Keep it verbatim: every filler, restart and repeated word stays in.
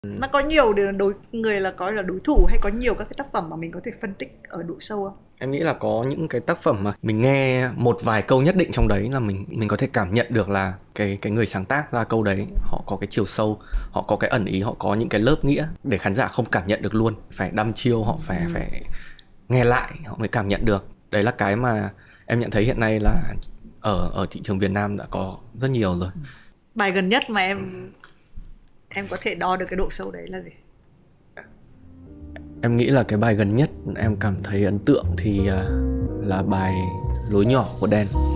Nó có nhiều điều đối người là có là đối thủ hay có nhiều các cái tác phẩm mà mình có thể phân tích ở độ sâu không? Em nghĩ là có những cái tác phẩm mà mình nghe một vài câu nhất định trong đấy là mình mình có thể cảm nhận được là cái cái người sáng tác ra câu đấy họ có cái chiều sâu, họ có cái ẩn ý, họ có những cái lớp nghĩa để khán giả không cảm nhận được luôn, phải đăm chiêu, họ phải ừ. phải nghe lại họ mới cảm nhận được. Đấy là cái mà em nhận thấy hiện nay là ở ở thị trường Việt Nam đã có rất nhiều rồi. Bài gần nhất mà em em có thể đo được cái độ sâu đấy là gì? Em nghĩ là cái bài gần nhất em cảm thấy ấn tượng thì là bài Lối Nhỏ của Đen.